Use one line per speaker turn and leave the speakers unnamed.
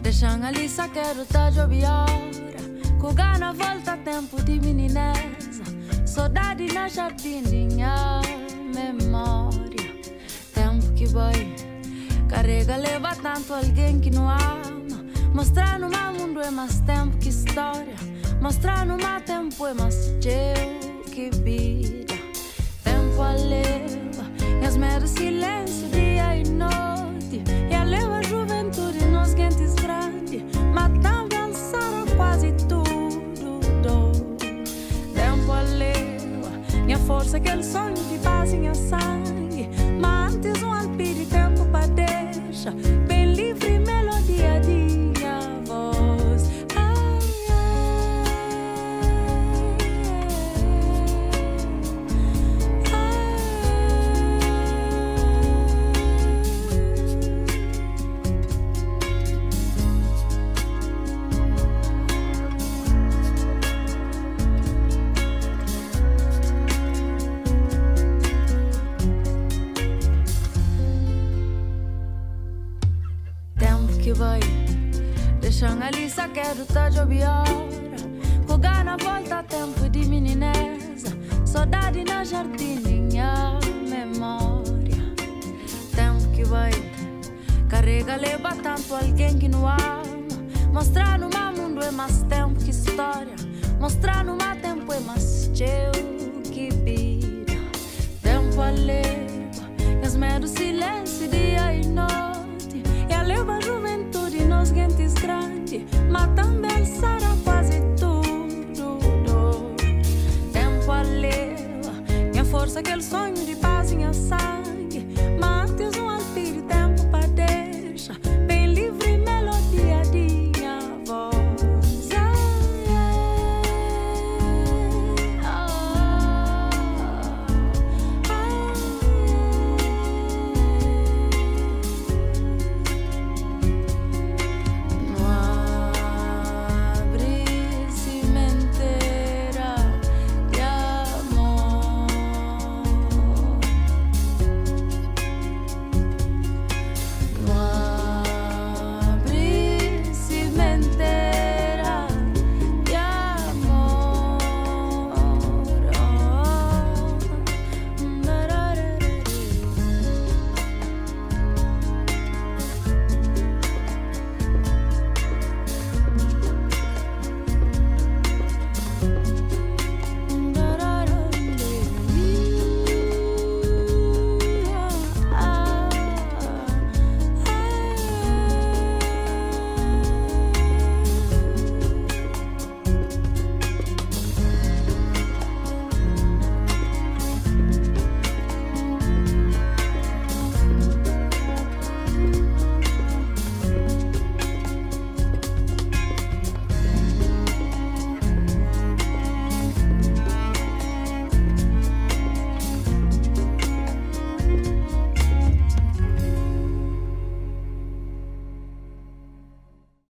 Deixando ali só quero tá joviora. Cugar na volta tempo de meninesa. Saudade na jardim, minha memória. Tempo que vai, carrega, leva tanto alguém que não ama. Mostrar no meu mundo é mais tempo que história. Mostrar no meu tempo é mais teu que vida. Tempo a leva, e as meras silêncio dia e noite. E a leva a juventude nos quentes grandes. Matando e alçaram quase tudo dor. Tempo a leva, minha força, aquele sonho de paz em sangue. Mas antes um alpi de tempo para deixa. Bem livre, melodia de minha voz. Que vai, deixando ali só quero tá joviora. Cugar na volta tempo de meninesa. Saudade na jardim, minha memória. Tempo que vai, carrega, leva tanto alguém que não ama. Mostrar no meu mundo é mais tempo que história. Mostrar no meu tempo é mais teu que vida. Tempo a leva, e as meros silêncio dia e noite. E a leva a juventude nos gentes grandes. Matando alçara quase tudo dor. Tempo a leva, minha força, aquele sonho de